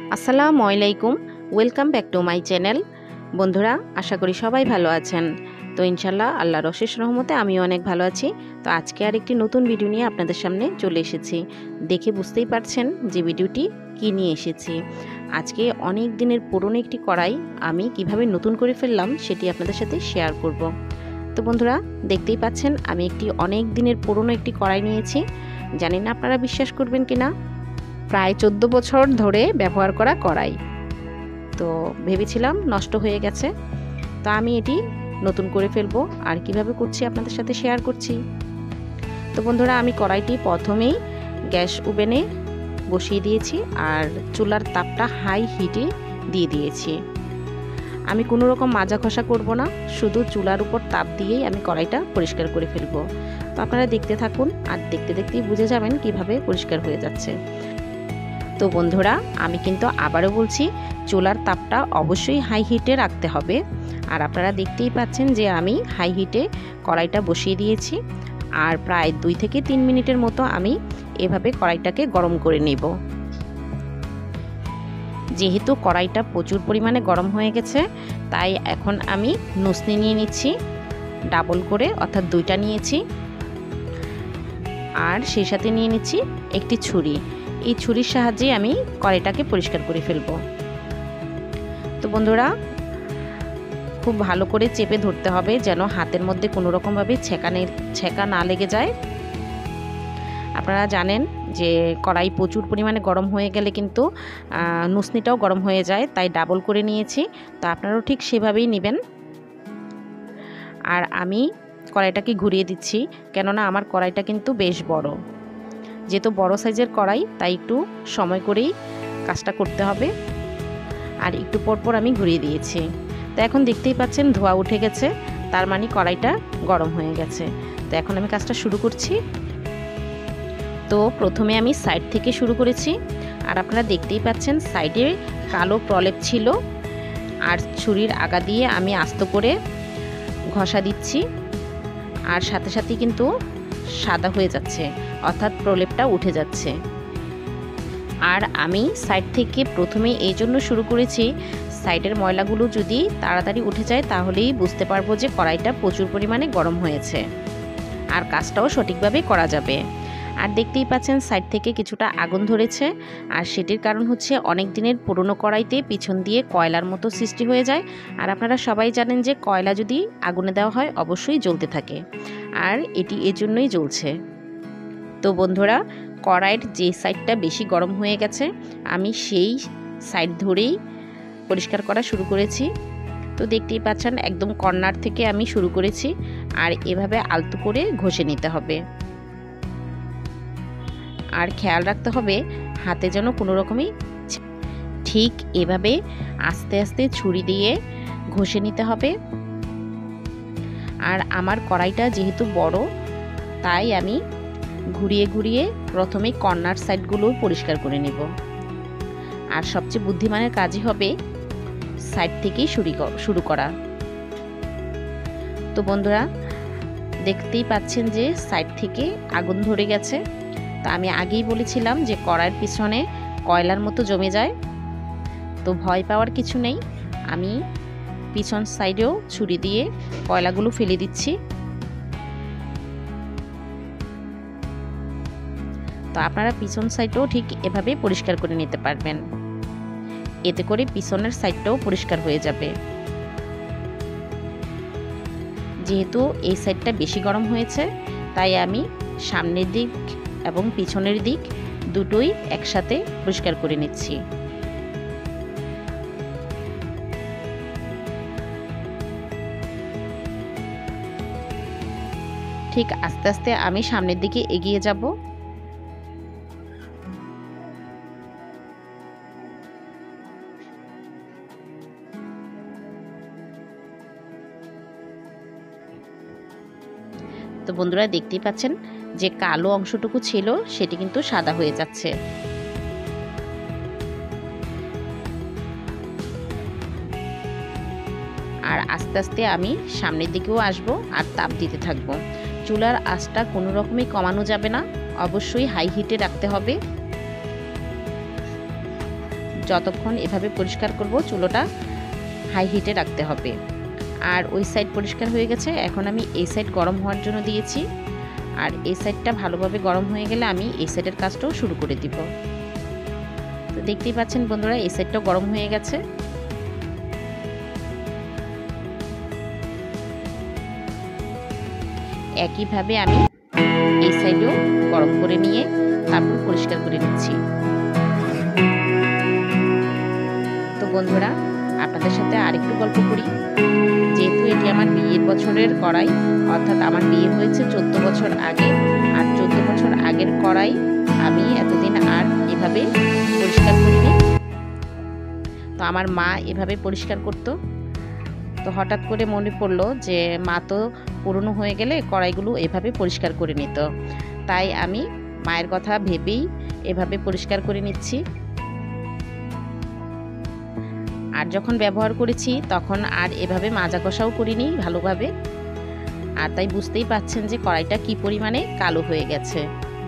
আসসালামু আলাইকুম, welcome back to my channel. বন্ধুরা, আশা করি সবাই ভালো আছেন। তো ইনশাল্লাহ আল্লাহর অশেষ রহমতে আমিও অনেক ভালো আছি। তো আজকে আর একটি নতুন ভিডিও নিয়ে আপনাদের সামনে চলে এসেছি। দেখে বুঝতেই পারছেন যে ভিডিওটি কী নিয়ে এসেছি। আজকে অনেক দিনের পুরনো একটি কড়াই আমি কিভাবে নতুন করে ফেললাম সেটি আপনাদের সাথে শেয়ার করব। তো বন্ধুরা, দেখতেই পাচ্ছেন আমি অনেক দিনের পুরনো একটি কড়াই নিয়েছি। জানি না আপনারা বিশ্বাস করবেন কিনা, প্রায় 14 বছর ধরে ব্যবহার করা কড়াই। তো ভেবেছিলাম নষ্ট হয়ে গেছে, তো আমি এটি নতুন করে ফেলবো। আর কিভাবে করছি আপনাদের সাথে শেয়ার করছি। তো বন্ধুরা, আমি কড়াইটি প্রথমেই গ্যাস ওভেনে বসিয়ে দিয়েছি আর চুলার তাপটা হাই হিটে দিয়ে দিয়েছি। আমি কোনো রকম মাজা ঘষা করব না, শুধু চুলার উপর তাপ দিয়েই আমি কড়াইটা পরিষ্কার করে ফেলবো। তো আপনারা দেখতে থাকুন, আর দেখতে দেখতেই বুঝে যাবেন কিভাবে পরিষ্কার হয়ে যাচ্ছে। তো বন্ধুরা, আমি কিন্তু আবারও বলছি, চুলার তাপটা অবশ্যই হাই হিটে রাখতে হবে। আর আপনারা দেখতেই পাচ্ছেন যে আমি হাই হিটে কড়াইটা বসিয়ে দিয়েছি। আর প্রায় 2 থেকে 3 মিনিটের মতো আমি এভাবে কড়াইটাকে গরম করে নেব। যেহেতু কড়াইটা প্রচুর পরিমাণে গরম হয়ে গেছে, তাই এখন আমি নসনি নিয়ে নিচ্ছি ডাবল করে, অর্থাৎ 2টা নিয়েছি। আর সেই সাথে নিয়ে নিচ্ছি একটি ছুরি। এই ছুরির সাহায্যে আমি কড়াইটাকে পরিষ্কার করে ফেলবো। তো বন্ধুরা, খুব ভালো করে চেপে ধরতে হবে যেন হাতের মধ্যে কোনো রকমভাবে ছেঁকা না লেগে যায়। আপনারা জানেন যে কড়াই প্রচুর পরিমাণে গরম হয়ে গেলে কিন্তু নসনিটাও গরম হয়ে যায়, তাই ডাবল করে নিয়েছি। তো আপনারাও ঠিক সেভাবেই নেবেন। আর আমি কড়াইটাকে ঘুরিয়ে দিচ্ছি, কেননা আমার কড়াইটা কিন্তু বেশ বড়। যেহেতু বড় সাইজের কড়াই, তাই একটু সময় করেই কাজটা করতে হবে। আর একটু পরপর আমি ঘুরিয়ে দিয়েছি। তো এখন দেখতেই পাচ্ছেন ধোঁয়া উঠে গেছে, তার মানে কড়াইটা গরম হয়ে গেছে। তো এখন আমি কাজটা শুরু করছি। তো প্রথমে আমি সাইড থেকে শুরু করেছি। আর আপনারা দেখতেই পাচ্ছেন সাইডে কালো প্রলেপ ছিল। আর ছুরির আগা দিয়ে আমি আস্ত করে ঘষা দিচ্ছি, আর সাথে সাথে কিন্তু সাদা হয়ে যাচ্ছে, অর্থাৎ প্রলেপটা উঠে যাচ্ছে। আর আমি সাইড থেকে প্রথমে এই জন্য শুরু করেছি, সাইডের ময়লাগুলো যদি তাড়াতাড়ি উঠে যায় তাহলেই বুঝতে পারবো যে কড়াইটা প্রচুর পরিমাণে গরম হয়েছে, আর কাজটাও সঠিকভাবে করা যাবে। আর দেখতেই পাচ্ছেন সাইড থেকে কিছুটা আগুন ধরেছে, আর সেটির কারণ হচ্ছে অনেক দিনের পুরনো কড়াইতে পিছন দিয়ে কয়লার মতো সৃষ্টি হয়ে যায়। আর আপনারা সবাই জানেন যে কয়লা যদি আগুনে দেওয়া হয় অবশ্যই জ্বলতে থাকে, আর এটি এজন্যই জ্বলছে। তো বন্ধুরা, কড়াইয়ের যে সাইডটা বেশি গরম হয়ে গেছে আমি সেই সাইড ধরেই পরিষ্কার করা শুরু করেছি। তো দেখতেই পাচ্ছেন একদম কর্নার থেকে আমি শুরু করেছি, আর এভাবে আলতো করে ঘষে নিতে হবে। আর খেয়াল রাখতে হবে হাতে যেন কোনো রকমই, ঠিক এভাবে আস্তে আস্তে ছুরি দিয়ে ঘষে নিতে হবে। আর আমার কড়াইটা যেহেতু বড়, তাই আমি ঘুরিয়ে ঘুরিয়ে প্রথমে কর্নার সাইডগুলো পরিষ্কার করে নেব। আর সবচেয়ে বুদ্ধিমানের কাজই হবে সাইড থেকেই শুরু করা। তো বন্ধুরা, দেখতেই পাচ্ছেন যে সাইড থেকে আগুন ধরে গেছে। তা আমি আগেই বলেছিলাম যে কড়াইয়ের পিছনে কয়লার মতো জমে যায়, তো ভয় পাওয়ার কিছু নেই। আমি পিছন সাইডেও ছুরি দিয়ে কয়লাগুলো ফেলে দিচ্ছি। তো আপনারা পিছন সাইডটাও ঠিক এভাবে পরিষ্কার করে নিতে পারবেন, এতে করে পিছনের সাইডটাও পরিষ্কার হয়ে যাবে। যেহেতু এই সাইডটা বেশি গরম হয়েছে, তাই আমি সামনের দিক এবং পিছনের দিক দুটোই একসাথে পরিষ্কার করে নিচ্ছি। ঠিক আস্তে আস্তে আমি সামনের দিকে এগিয়ে যাব। তো বন্ধুরা, দেখতেই পাচ্ছেন যে কালো অংশটুকু ছিল সেটি কিন্তু সাদা হয়ে যাচ্ছে। আর আস্তে আস্তে আমি সামনের দিকেও আসব আর তাপ দিতে থাকবো। চুলার আঁচটা কোনো রকমই কমানো যাবে না, অবশ্যই হাই হিটে রাখতে হবে। যতক্ষণ এভাবে পরিষ্কার করব চুলোটা হাই হিটে রাখতে হবে। আর ওই সাইড পরিষ্কার হয়ে গেছে, এখন আমি এই সাইড গরম হওয়ার জন্য দিয়েছি। আর এই সাইডটা ভালোভাবে গরম হয়ে গেলে আমি এই সাইডের কাজটাও শুরু করে দিব। তো দেখতেই পাচ্ছেন বন্ধুরা, এই সাইডটাও গরম হয়ে গেছে। একইভাবে আমি এই সাইডেও গরম করে নিয়ে তারপর পরিষ্কার করে নিচ্ছি। তো বন্ধুরা, আপনাদের সাথে আরেকটু গল্প করি। যেহেতু এটি আমার বিয়ের বছরের কড়াই, অর্থাৎ আমার বিয়ে হয়েছে 14 বছর আগে, আর 14 বছর আগের কড়াই আমি এতদিন আর এভাবে পরিষ্কার করিনি। তো আমার মা এভাবে পরিষ্কার করতো। তো হঠাৎ করে মনে পড়লো যে মা তো পুরনো হয়ে গেলে কড়াইগুলো এভাবে পরিষ্কার করে নিত, তাই আমি মায়ের কথা ভেবেই এভাবে পরিষ্কার করে নিচ্ছি। আর যখন ব্যবহার করেছি তখন আর এভাবে মাজা কষাও করিনি ভালোভাবে। আর তাই বুঝতেই পাচ্ছেন যে কড়াইটা কি পরিমাণে কালো হয়ে গেছে।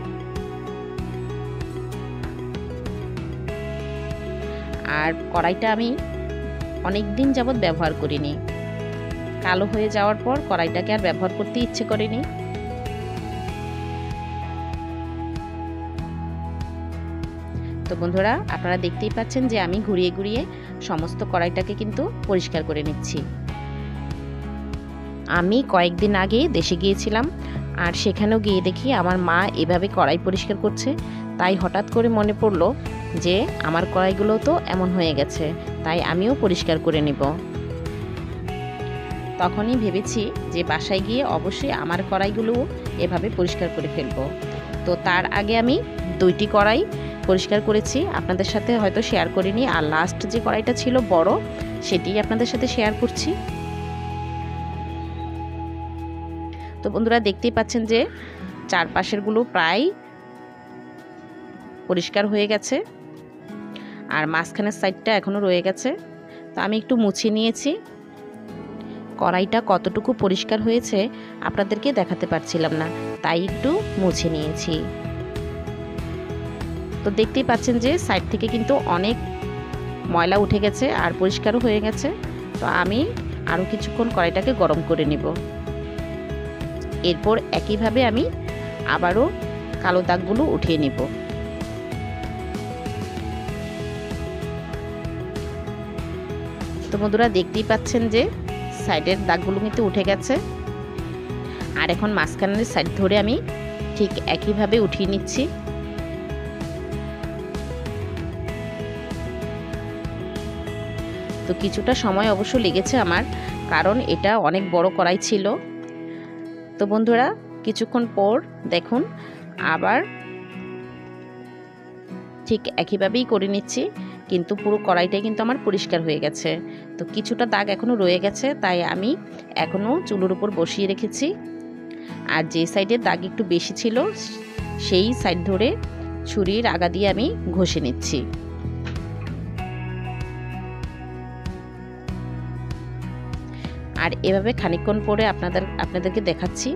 আর কড়াইটা আমি অনেক দিন যাবৎ ব্যবহার করিনি। কালো হয়ে যাওয়ার পর কড়াইটাকে আর ব্যবহার করতে ইচ্ছে করেনি। তো বন্ধুরা, আপনারা দেখতেই পাচ্ছেন যে আমি ঘুরিয়ে ঘুরিয়ে সমস্ত কড়াইটাকে কিন্তু পরিষ্কার করে নিচ্ছি। আমি কয়েকদিন আগে দেশে গিয়েছিলাম, আর সেখানেও গিয়ে দেখি আমার মা এভাবে কড়াই পরিষ্কার করছে। তাই হঠাৎ করে মনে পড়লো যে আমার কড়াইগুলো তো এমন হয়ে গেছে, তাই আমিও পরিষ্কার করে নিব। তখনই ভেবেছি যে বাসায় গিয়ে অবশ্যই আমার কড়াইগুলোও এভাবে পরিষ্কার করে ফেলবো। তো তার আগে আমি 2টি কড়াই পরিষ্কার করেছি, আপনাদের সাথে হয়তো শেয়ার করিনি। আর লাস্ট যে কড়াইটা ছিল বড়, সেটি আপনাদের সাথে শেয়ার করছি। তো বন্ধুরা, দেখতেই পাচ্ছেন যে চারপাশেরগুলো প্রায় পরিষ্কার হয়ে গেছে, আর মাঝখানের সাইডটা এখনও রয়ে গেছে। তো আমি একটু মুছে নিয়েছি। কড়াইটা কতটুকু পরিষ্কার হয়েছে আপনাদেরকে দেখাতে পারছিলাম না, তাই একটু মুছে নিয়েছি। তো দেখতেই পাচ্ছেন যে সাইড থেকে কিন্তু অনেক ময়লা উঠে গেছে আর পরিষ্কারও হয়ে গেছে। তো আমি আরও কিছুক্ষণ কড়াইটাকে গরম করে নেব। এরপর একইভাবে আমি আবারও কালো দাগগুলো উঠিয়ে নেব। তো বন্ধুরা, দেখতেই পাচ্ছেন যে সাইডের দাগগুলো কিন্তু উঠে গেছে। আর এখন মাঝখানের সাইড ধরে আমি ঠিক একইভাবে উঠিয়ে নিচ্ছি। তো কিছুটা সময় অবশ্য লেগেছে আমার, কারণ এটা অনেক বড় কড়াই ছিল। তো বন্ধুরা, কিছুক্ষণ পর দেখুন আবার ঠিক একইভাবেই করে নিচ্ছি, কিন্তু পুরো কড়াইটাই কিন্তু আমার পরিষ্কার হয়ে গেছে। তো কিছুটা দাগ এখনও রয়ে গেছে, তাই আমি এখনও চুলোর উপর বসিয়ে রেখেছি। আর যে সাইডের দাগ একটু বেশি ছিল সেই সাইড ধরে ছুরির আগা দিয়ে আমি ঘষে নিচ্ছি। আর এভাবে খানিকক্ষণ পরে আপনাদেরকে দেখাচ্ছি।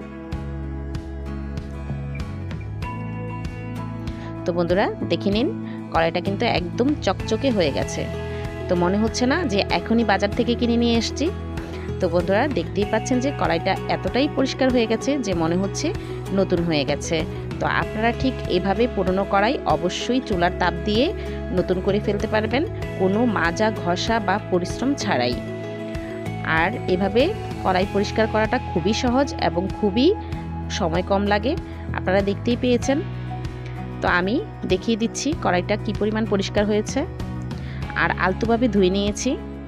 তো বন্ধুরা, দেখে নিন কড়াইটা কিন্তু একদম চকচকে হয়ে গেছে। তো মনে হচ্ছে না যে এখনই বাজার থেকে কিনে নিয়ে এসেছি। তো বন্ধুরা, দেখতেই পাচ্ছেন যে কড়াইটা এতটাই পরিষ্কার হয়ে গেছে যে মনে হচ্ছে নতুন হয়ে গেছে। তো আপনারা ঠিক এভাবে পুরনো কড়াই অবশ্যই চুলার তাপ দিয়ে নতুন করে ফেলতে পারবেন, কোনো মাজা ঘষা বা পরিশ্রম ছাড়াই। আর এভাবে কড়াই পরিষ্কার করাটা খুবই সহজ এবং খুবই সময় কম লাগে, আপনারা দেখতেই পেয়েছেন। তো আমি দেখিয়ে দিচ্ছি কড়াইটা কি পরিমাণ পরিষ্কার হয়েছে। আর আলতোভাবে ধুয়ে নিয়েছি।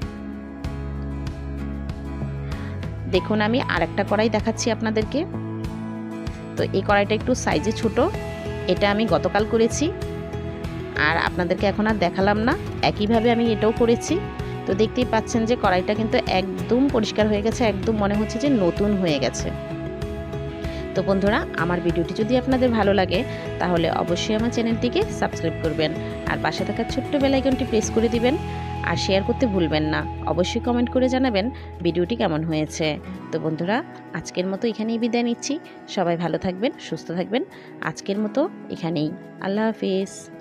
দেখুন, আমি আরেকটা কড়াই দেখাচ্ছি আপনাদেরকে। তো এই কড়াইটা একটু সাইজে ছোট, এটা আমি গতকাল করেছি, আর আপনাদেরকে এখন আর দেখালাম না। একইভাবে আমি এটাও করেছি। তো দেখতেই পাচ্ছেন যে কড়াইটা কিন্তু একদম পরিষ্কার হয়ে গেছে, একদম মনে হচ্ছে যে নতুন হয়ে গেছে। তো বন্ধুরা, আমার ভিডিওটি যদি আপনাদের ভালো লাগে তাহলে অবশ্যই আমার চ্যানেলটিকে সাবস্ক্রাইব করবেন, আর পাশে থাকা ছোট্ট বেল আইকনটি প্রেস করে দিবেন, আর শেয়ার করতে ভুলবেন না। অবশ্যই কমেন্ট করে জানাবেন ভিডিওটি কেমন হয়েছে। তো বন্ধুরা, আজকের মতো এখানেই বিদায় নিচ্ছি। সবাই ভালো থাকবেন, সুস্থ থাকবেন। আজকের মতো এখানেই। আল্লাহ হাফেজ।